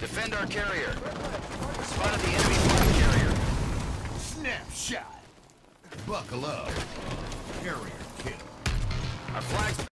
Defend our carrier. Spotted the enemy flag carrier. Snapshot. Buckle up. Carrier kill. Our flag's